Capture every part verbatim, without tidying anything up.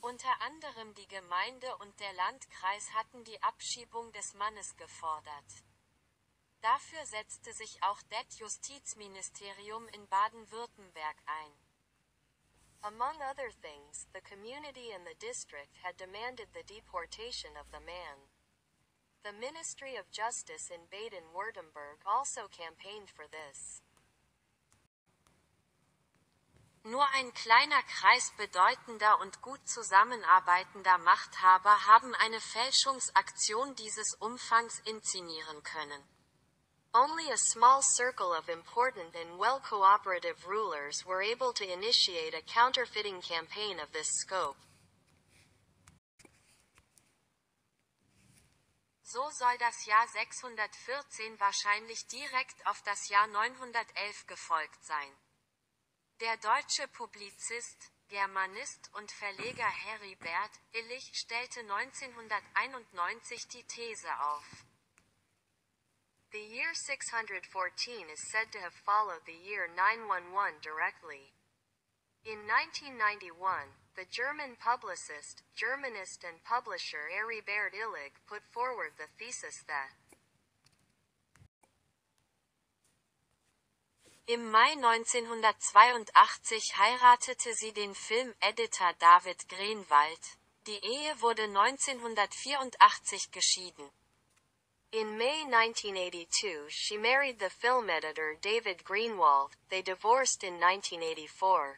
Unter anderem die Gemeinde und der Landkreis hatten die Abschiebung des Mannes gefordert. Dafür setzte sich auch das Justizministerium in Baden-Württemberg ein. Among other things, the community and the district had demanded the deportation of the man. The Ministry of Justice in Baden-Württemberg also campaigned for this. Nur ein kleiner Kreis bedeutender und gut zusammenarbeitender Machthaber haben eine Fälschungsaktion dieses Umfangs inszenieren können. Only a small circle of important and well-cooperative rulers were able to initiate a counterfeiting campaign of this scope. So soll das Jahr sechshundertvierzehn wahrscheinlich direkt auf das Jahr neunhundertelf gefolgt sein. Der deutsche Publizist, Germanist und Verleger Heribert Illich stellte neunzehnhunderteinundneunzig die These auf. The year six hundred fourteen is said to have followed the year nine one one directly. In nineteen ninety-one, the German publicist, Germanist and publisher Heribert Illig put forward the thesis that im Mai neunzehnhundertzweiundachtzig heiratete sie den Film-Editor David Greenwald. Die Ehe wurde neunzehnhundertvierundachtzig geschieden. In May nineteen eighty-two she married the film editor David Greenwald. They divorced in nineteen eighty-four.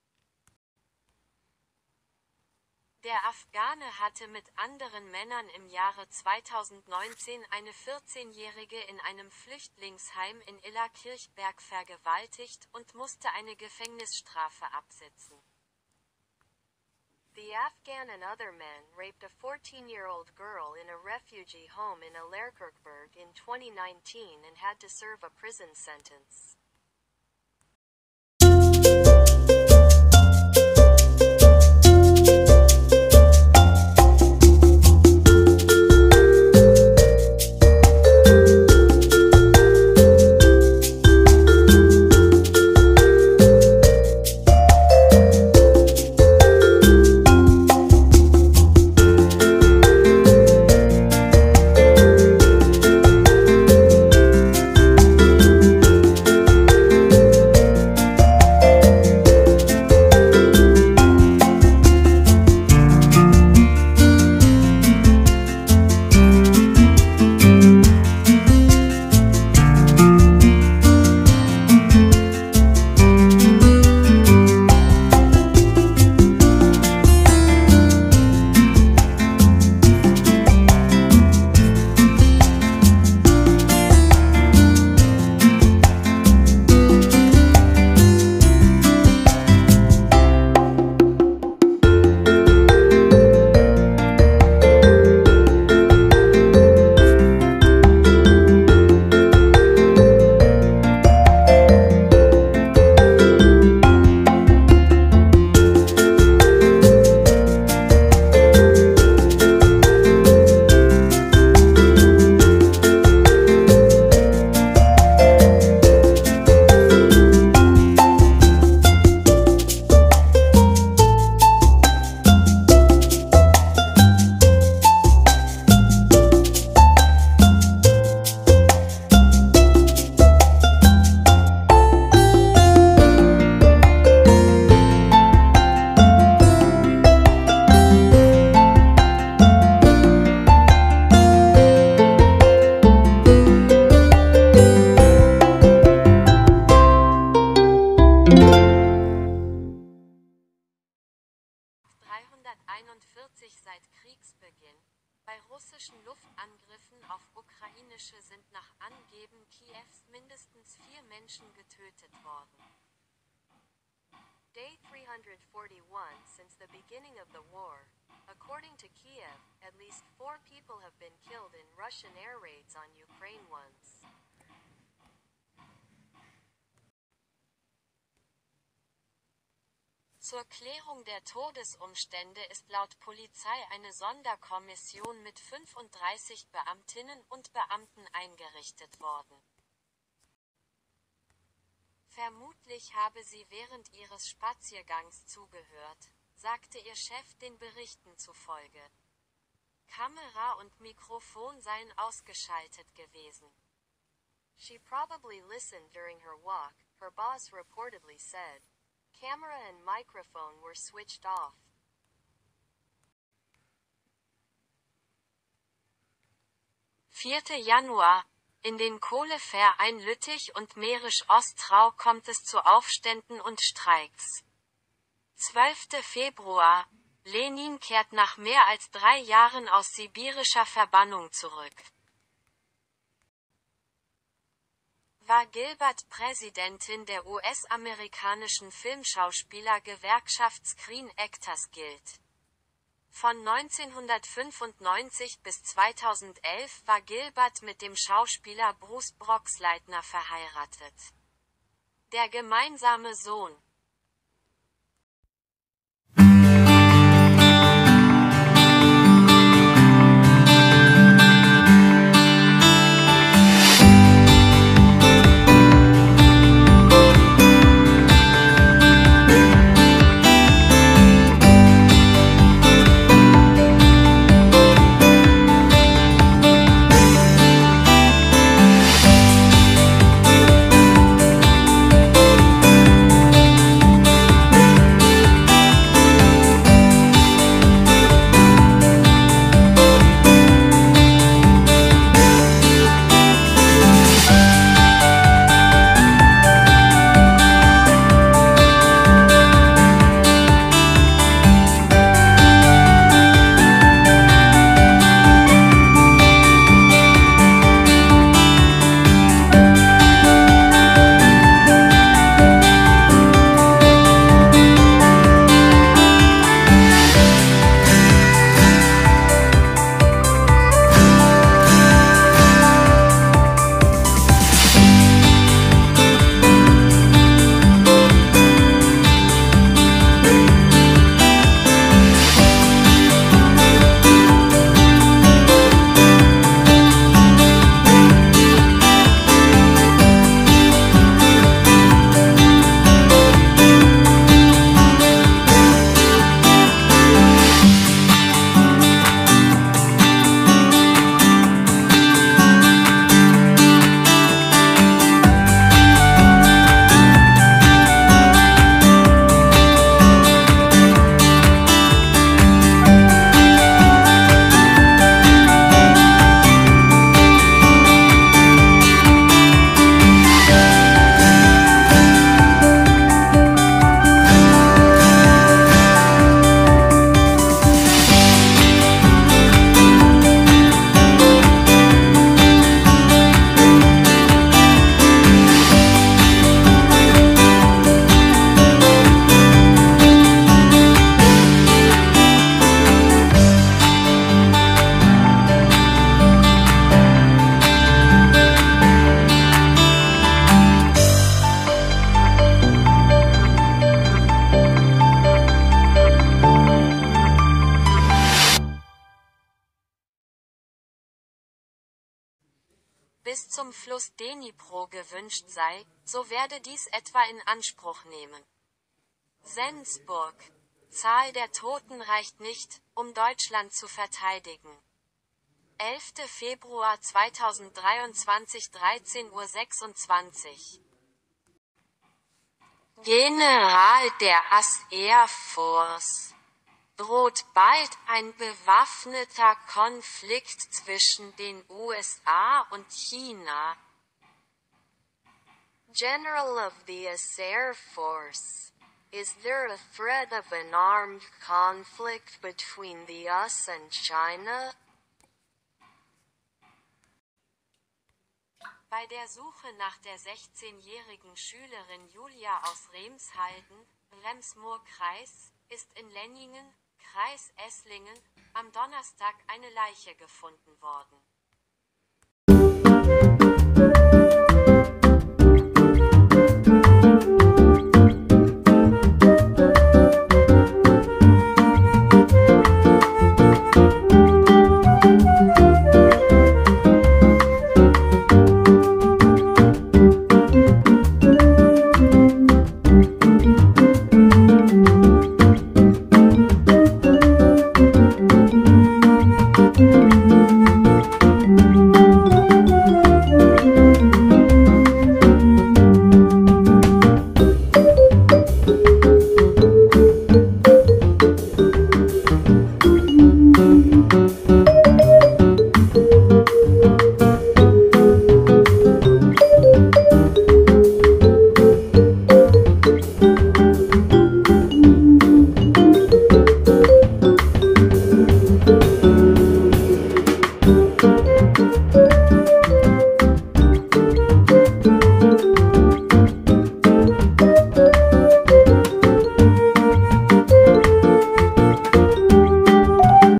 Der Afghane hatte mit anderen Männern im Jahre zweitausendneunzehn eine vierzehnjährige in einem Flüchtlingsheim in Illerkirchberg vergewaltigt und musste eine Gefängnisstrafe absitzen. The Afghan and other men raped a fourteen-year-old girl in a refugee home in Allerkirchberg in twenty nineteen and had to serve a prison sentence. dreihunderteinundvierzig seit Kriegsbeginn. Bei russischen Luftangriffen auf ukrainische sind nach Angeben Kiews mindestens vier Menschen getötet worden. Day three hundred forty-one since the beginning of the war. According to Kiev, at least four people have been killed in Russian air raids on Ukraine once. Zur Klärung der Todesumstände ist laut Polizei eine Sonderkommission mit fünfunddreißig Beamtinnen und Beamten eingerichtet worden. Vermutlich habe sie während ihres Spaziergangs zugehört, sagte ihr Chef den Berichten zufolge. Kamera und Mikrofon seien ausgeschaltet gewesen. She probably listened during her walk, her boss reportedly said. Camera and microphone were switched off. vierter Januar. In den Kohleverein Lüttich und Mährisch-Ostrau kommt es zu Aufständen und Streiks. zwölfter Februar. Lenin kehrt nach mehr als drei Jahren aus sibirischer Verbannung zurück. War Gilbert Präsidentin der U S-amerikanischen Filmschauspieler-Gewerkschaft Screen Actors Guild. Von neunzehnhundertfünfundneunzig bis zweitausendelf war Gilbert mit dem Schauspieler Bruce Boxleitner verheiratet. Der gemeinsame Sohn bis zum Fluss Dnipro gewünscht sei, so werde dies etwa in Anspruch nehmen. Sensburg. Zahl der Toten reicht nicht, um Deutschland zu verteidigen. elfter Februar zweitausenddreiundzwanzig, dreizehn Uhr sechsundzwanzig. General der U S Air Force. Droht bald ein bewaffneter Konflikt zwischen den U S A und China. General of the U S Air Force. Is there a threat of an armed conflict between the U S and China? Bei der Suche nach der sechzehnjährigen Schülerin Julia aus Remshalden, Rems-Murr-Kreis, ist in Lenningen, Kreis Esslingen, am Donnerstag eine Leiche gefunden worden.